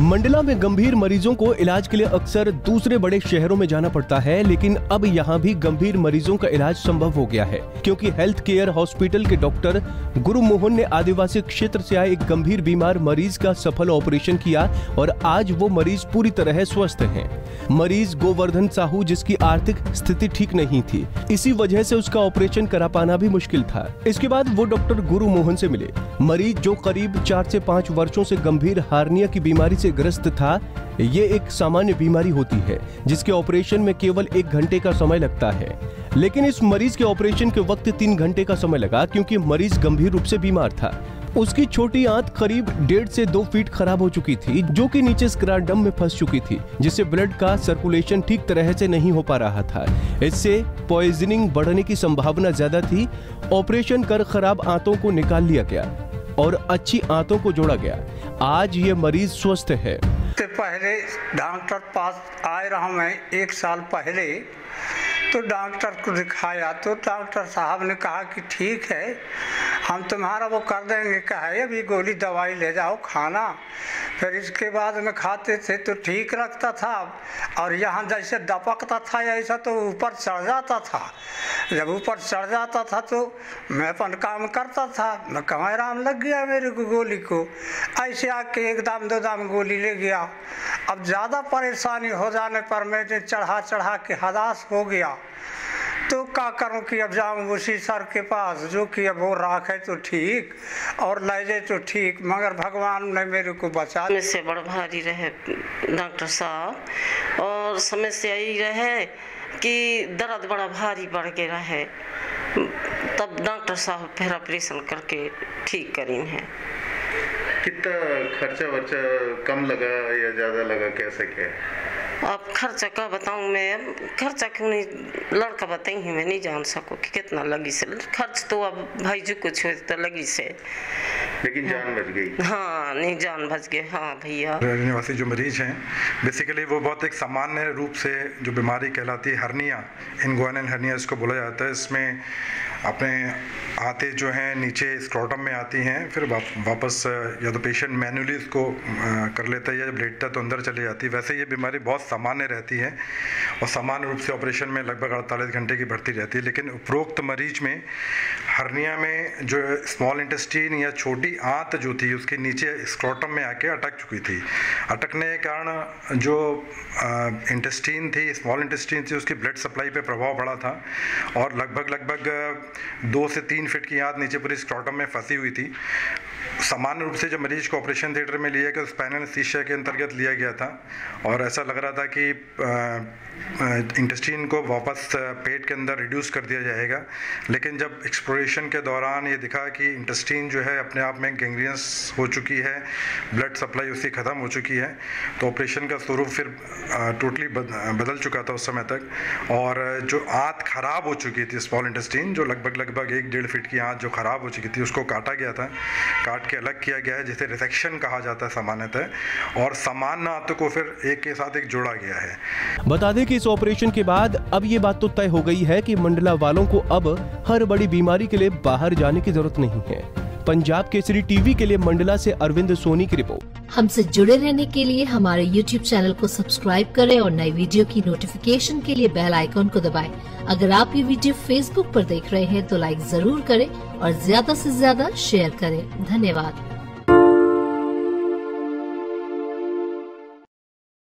मंडला में गंभीर मरीजों को इलाज के लिए अक्सर दूसरे बड़े शहरों में जाना पड़ता है, लेकिन अब यहाँ भी गंभीर मरीजों का इलाज संभव हो गया है, क्योंकि हेल्थ केयर हॉस्पिटल के डॉक्टर गुरु मोहन ने आदिवासी क्षेत्र से आए एक गंभीर बीमार मरीज का सफल ऑपरेशन किया और आज वो मरीज पूरी तरह स्वस्थ हैं। मरीज गोवर्धन साहू, जिसकी आर्थिक स्थिति ठीक नहीं थी, इसी वजह से उसका ऑपरेशन करा पाना भी मुश्किल था। इसके बाद वो डॉक्टर गुरु मोहन से मिले। मरीज जो करीब 4 से 5 वर्षों से गंभीर हार्निया की बीमारी से ग्रस्त था। ये एक सामान्य बीमारी होती है जिसके ऑपरेशन में केवल 1 घंटे का समय लगता है, लेकिन इस मरीज के ऑपरेशन के वक्त 3 घंटे का समय लगा, क्योंकि मरीज गंभीर रूप से बीमार था। उसकी छोटी आंत करीब 1.5 से 2 फीट खराब हो चुकी थी, जो कि नीचे स्क्राडम में फंस चुकी थी, जिससे ब्लड का सर्कुलेशन ठीक तरह से नहीं हो पा रहा था। इससे पॉइजनिंग बढ़ने की संभावना ज्यादा थी। ऑपरेशन कर खराब आंतों को निकाल लिया गया और अच्छी आंतों को जोड़ा गया। आज ये मरीज स्वस्थ है। पहले डॉक्टर पास आए रहा मैं 1 साल पहले, तो डॉक्टर को दिखाया तो डॉक्टर साहब ने कहा कि ठीक है, हम तुम्हारा वो कर देंगे, कहे अभी गोली दवाई ले जाओ खाना। फिर इसके बाद में खाते थे तो ठीक लगता था, और यहाँ जैसे दपकता था ऐसा तो ऊपर चढ़ जाता था। जब ऊपर चढ़ जाता था तो मैं अपन काम करता था, मैं कहाँ आराम लग गया मेरे को गोली को। ऐसे आके 1 दाम 2 दाम गोली ले गया। अब ज़्यादा परेशानी हो जाने पर मैंने चढ़ा के हदास हो गया, तो क्या करूं कि अब जाऊं उसी सर के पास जो कि अब वो राखे तो ठीक और ले जाए तो ठीक, मगर भगवान ने मेरे को बचा। से बड़ा भारी रहे डॉक्टर साहब, और समस्या यही रहे कि दर्द बड़ा भारी बढ़ गया है, तब डॉक्टर साहब फिर ऑपरेशन करके ठीक करीन है। कितना खर्चा वर्चा कम लगा या ज़्यादा लगा, कैसे क्या? अब खर्चा का बताऊं मैं, खर्चा क्यों नहीं लड़का बताई ही मैं नहीं जान सकूं कि कितना लगी से। खर्च तो अब भाई जो कुछ हो तो लगी से, लेकिन जान बच गई। हाँ नहीं, जान बच गई। हाँ भैया, निवासी जो मरीज हैं बेसिकली वो बहुत एक सामान्य रूप से जो बीमारी कहलाती है हर्निया, इनग्वाइनल हर्निया इसको बोला जाता है। इसमें अपने आते जो हैं नीचे स्क्रोटम में आती हैं, फिर वापस या तो पेशेंट मैन्युअली इसको कर लेता है या जब लेटता है तो अंदर चली जाती है। वैसे ये बीमारी बहुत सामान्य रहती है और सामान्य रूप से ऑपरेशन में लगभग 48 घंटे की भर्ती रहती है। लेकिन उपरोक्त मरीज में हर्निया में जो स्मॉल इंटेस्टीन या छोटी आंत जो थी उसके नीचे स्क्रोटम में आके अटक चुकी थी। अटकने के कारण जो इंटेस्टीन थी, स्मॉल इंटेस्टीन थी, उसकी ब्लड सप्लाई पे प्रभाव पड़ा था और लगभग 2 से 3 फीट की आंत नीचे पूरी स्क्रोटम में फंसी हुई थी। सामान्य रूप से जब मरीज को ऑपरेशन थिएटर में लिया गया, स्पाइनल एनेस्थीसिया के अंतर्गत लिया गया था और ऐसा लग रहा था कि इंटेस्टीन को वापस पेट के अंदर रिड्यूस कर दिया जाएगा। लेकिन जब एक्सप्लोरेशन के दौरान ये दिखा कि इंटेस्टीन जो है अपने आप में गैंग्रियस हो चुकी है, ब्लड सप्लाई उसकी ख़त्म हो चुकी है, तो ऑपरेशन का स्वरूप फिर टोटली बदल चुका था उस समय तक। और जो आंत खराब हो चुकी थी, स्मॉल इंटेस्टीन जो लगभग 1.5 फीट की आंत जो खराब हो चुकी थी, उसको काटा गया था, काट के अलग किया गया है, जिसे रिसेक्शन कहा जाता है सामान्यतः, और सामान्य आंतों को फिर एक के साथ एक जोड़ा गया है। बता दें कि इस ऑपरेशन के बाद अब ये बात तो तय हो गई है कि मंडला वालों को अब हर बड़ी बीमारी के लिए बाहर जाने की जरूरत नहीं है। पंजाब केसरी टीवी के लिए मंडला से अरविंद सोनी की रिपोर्ट। हमसे जुड़े रहने के लिए हमारे YouTube चैनल को सब्सक्राइब करें और नई वीडियो की नोटिफिकेशन के लिए बेल आइकॉन को दबाएं। अगर आप ये वीडियो Facebook पर देख रहे हैं तो लाइक जरूर करें और ज्यादा से ज्यादा शेयर करें। धन्यवाद।